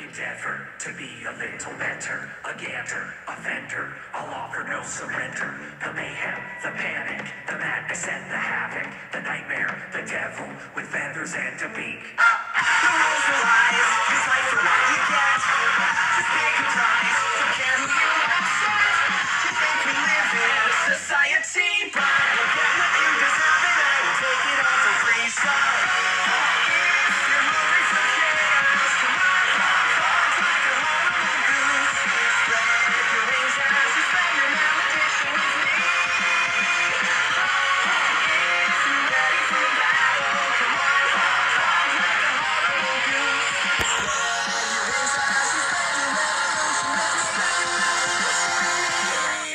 endeavor to be a little better, a ganter, offender. I'll offer no surrender. The mayhem, the panic, the madness and the havoc, the nightmare, the devil with feathers and a beak. The rules are lies, this life's a what you get. Just pay your price, don't care who you upset. You think we live in a society, but you'll get what you deserve, and I will take it all for free. So if you're hungry for chaos, come on, hog like a horrible goose. Spread your wings as you spend your malediction with me. If you're ready for battle, come on, hog like a horrible goose. Spread your wings as you spend your malediction with me.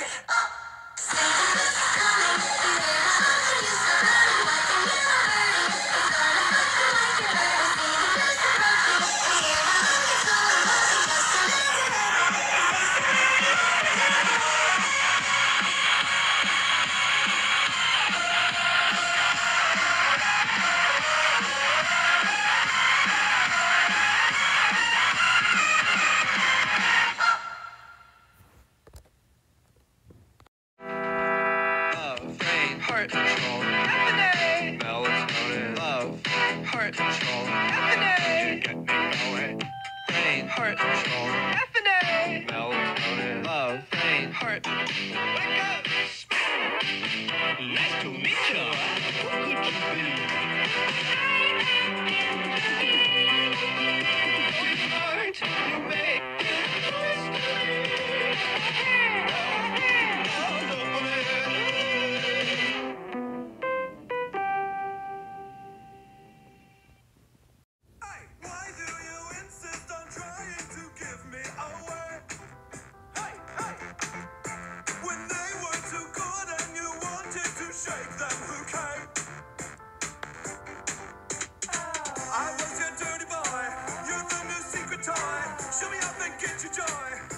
Love, pain, heart control, happening. Melatonin, love, heart control, happening. You get me going. Pain, heart control, happening. Melatonin, love, pain, heart. Wake up! Nice to meet you. What could you be? Heart, you make Hey, why do you insist on trying to give me away? Hey, hey! When they were too good and you wanted to shake them, who came? I was your dirty boy, you're the new secret toy. Show me up and get your joy.